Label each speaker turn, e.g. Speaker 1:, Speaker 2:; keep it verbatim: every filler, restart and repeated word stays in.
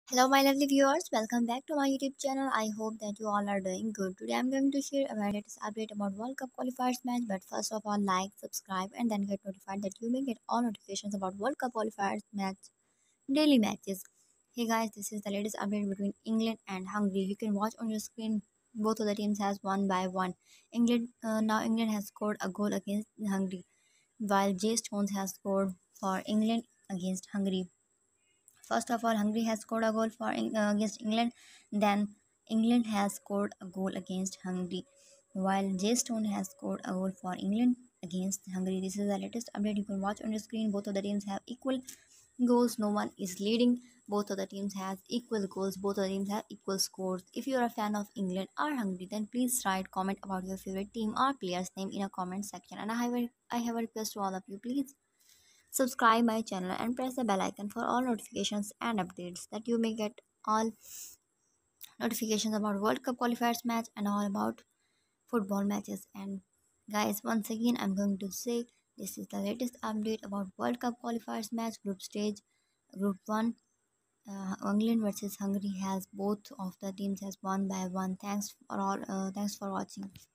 Speaker 1: Hello, my lovely viewers. Welcome back to my YouTube channel. I hope that you all are doing good. Today, I'm going to share a very latest update about World Cup qualifiers match. But first of all, like, subscribe, and then get notified that you may get all notifications about World Cup qualifiers match daily matches. Hey guys, this is the latest update between England and Hungary. You can watch on your screen. Both of the teams has one by one. England uh, now England has scored a goal against Hungary, while Jay Stones has scored for England against Hungary. First of all, Hungary has scored a goal for uh, against England. Then England has scored a goal against Hungary, while Jay Stone has scored a goal for England against Hungary. This is the latest update. You can watch on your screen. Both of the teams have equal goals. No one is leading. Both of the teams has equal goals. Both of the teams have equal scores. If you are a fan of England or Hungary, then please write comment about your favorite team or player's name in a comment section. And I have a, I have a request to all of you. Please subscribe my channel and press the bell icon for all notifications and updates that you may get all notifications about World Cup qualifiers match and all about football matches. And guys, once again, I'm going to say this is the latest update about World Cup qualifiers match group stage, group one. Uh, England versus Hungary has both of the teams has won by one. Thanks for all. Uh, thanks for watching.